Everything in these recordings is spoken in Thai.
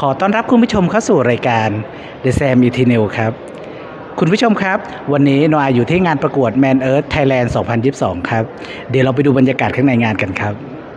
ขอต้อนรับคุณผู้ชมเข้าสู่รายการ The Sam Eternal ครับคุณผู้ชมครับวันนี้โนอาอยู่ที่งานประกวด Man Earth Thailand 2022 ครับเดี๋ยวเราไปดูบรรยากาศข้างในงานกันครับ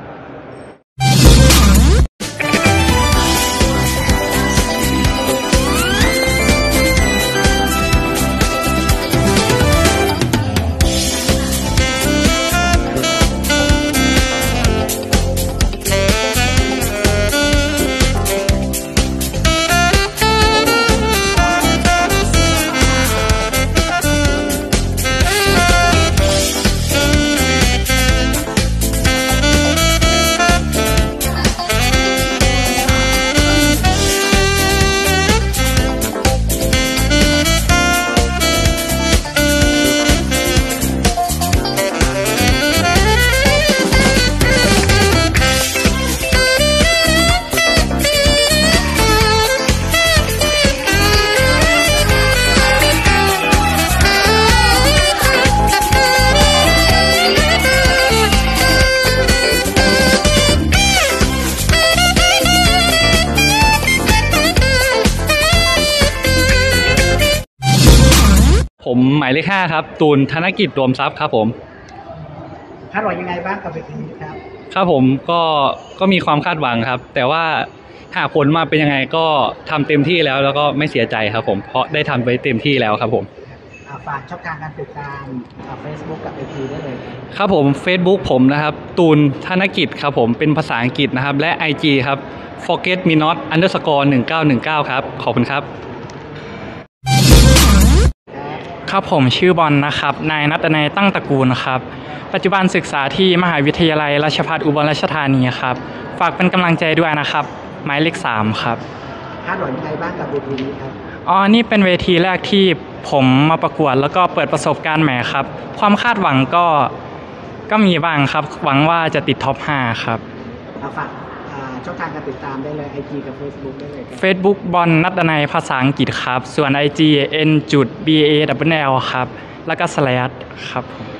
ผมหมายเลข 5ครับตูนธนกิจรวมทรัพย์ครับผมคาดหวังยังไงบ้างกับเวทีนี้ครับครับผมก็มีความคาดหวังครับแต่ว่าหากผลมาเป็นยังไงก็ทำเต็มที่แล้วก็ไม่เสียใจครับผมเพราะได้ทำไปเต็มที่แล้วครับผมฝากช่องทางการติดตาม Facebook กับ IG ได้เลยครับผม Facebook ผมนะครับตูนธนกิจครับผมเป็นภาษาอังกฤษนะครับและ IG ครับ forget me not _1919 ครับขอบคุณครับครับผมชื่อบอลนะครับนายณัฐนัยตั้งตระกูลครับปัจจุบันศึกษาที่มหาวิทยาลัยราชภัฏอุบลราชธานีครับฝากเป็นกำลังใจด้วยนะครับหมายเลข 3ครับคาดหวังยังไงบ้างกับเวทีนี้ครับนี่เป็นเวทีแรกที่ผมมาประกวดแล้วก็เปิดประสบการณ์ใหม่ครับความคาดหวังก็มีบ้างครับหวังว่าจะติดท็อป 5ครับฝากช่องทางการติดตามได้เลย IG กับ Facebook ได้เลย Facebook บอลณัฐนัยภาษาอังกฤษครับส่วน IG n.bal ครับแล้วก็ / ครับ